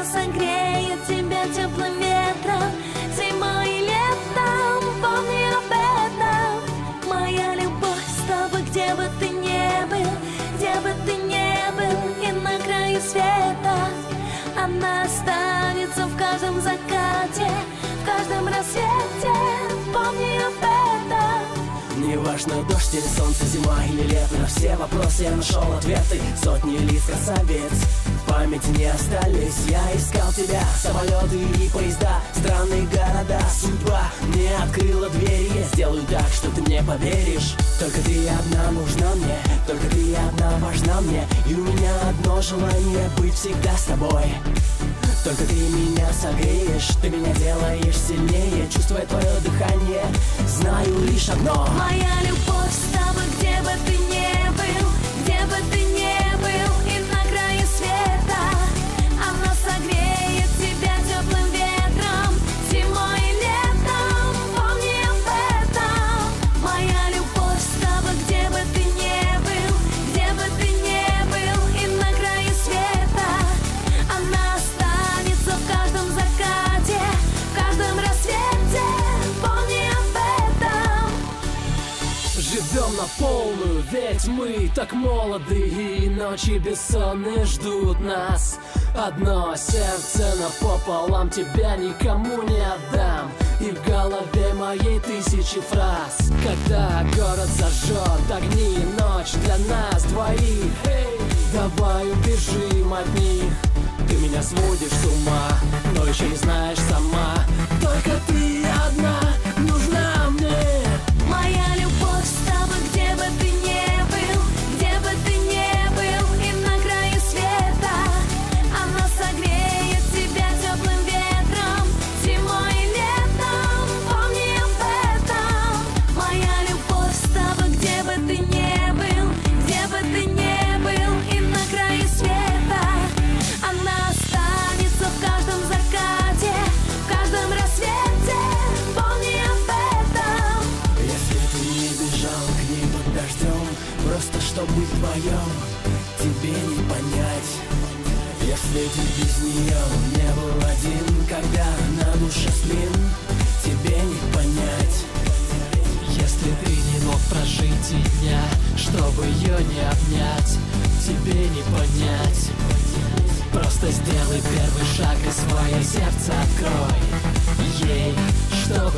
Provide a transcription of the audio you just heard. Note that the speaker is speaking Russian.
согреет тебя теплым ветром, зимой и летом, помни об этом. Моя любовь с тобой, где бы ты ни был, где бы ты ни был, и на краю света. Она останется в каждом закате, в каждом рассвете, помни об этом. Неважно, дождь или солнце, зима или лето, на все вопросы я нашел ответы. Сотни лиц, красавец, в памяти не остались. Я искал тебя, самолеты и поезда, странные города. Судьба мне открыла двери, я сделаю так, что ты мне поверишь. Только ты одна нужна мне, только ты одна важна мне. И у меня одно желание — быть всегда с тобой. Только ты меня согреешь, ты меня делаешь сильнее. Чувствуя твое дыхание, знаю лишь одно: моя любовь с тобой, где бы ты ни был, где бы ты ни был, и на краю света. Она согреет тебя теплым ветром, зимой и летом, помни об этом. Моя любовь с тобой, где бы ты ни был, где бы ты ни был, и на краю света. Она останется в каждом закате, в каждом рассвете, помни об этом. Живем на полную, ведь мы так молоды, и ночи бессонные ждут нас. Одно сердце напополам, тебя никому не отдам. И в голове моей тысячи фраз. Когда город зажжет огни, ночь для нас двоих. Эй, давай убежим от них. Ты меня сводишь с ума, но еще не знаешь сама. Только ты одна нужна мне. Моя любовь с тобой, где бы ты ни был, где бы ты ни был, и на краю света. Она согреет тебя теплым ветром, зимой и летом, помни об этом. Моя любовь с тобой, где бы ты ни был, где бы ты ни был, и на краю света. Она останется в каждом закате, в каждом рассвете, помни об этом. Если ты не бежал к ней под дождем, просто чтоб быть вдвоем, тебе не понять. Если ты без нее не был один, когда на душе сплин, тебе не понять. Если ты не мог прожить и дня, чтобы ее не обнять, тебе не понять. Просто сделай первый шаг и свое сердце открой ей, что